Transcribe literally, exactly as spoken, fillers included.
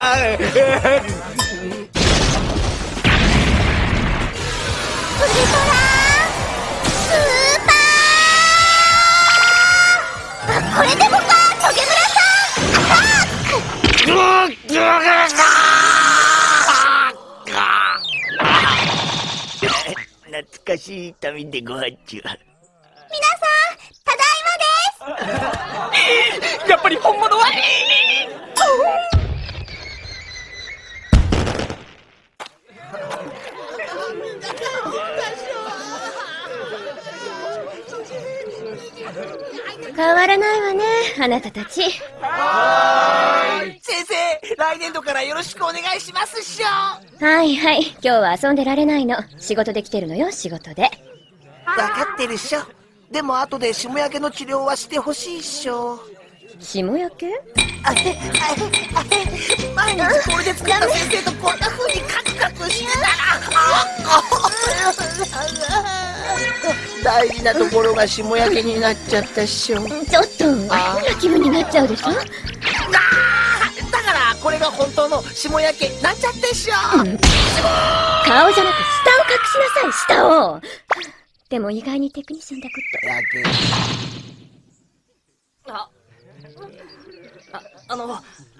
これでもか、トゲムラさん。懐かしい民でごはっちゅう。 皆さん、ただいまです。 やっぱり本物は変わらないわね、あなたたち。 はーい。先生、来年度からよろしくお願いしますっしょ。 はいはい、今日は遊んでられないの。仕事で来てるのよ、仕事で。 分かってるっしょ。でも後で霜焼けの治療はしてほしいっしょ。 霜焼け？ あれあれあれ、毎日これで作った先生とこんな風にカクカクしてたら、大事なところが霜焼けになっちゃったっしょ。 ちょっと変な気分になっちゃうでしょ。 あー、だからこれが本当の霜焼けなんちゃってっしょ、うん、顔じゃなく下を隠しなさい、下を。でも意外にテクニシャンだこと。 ああ、あの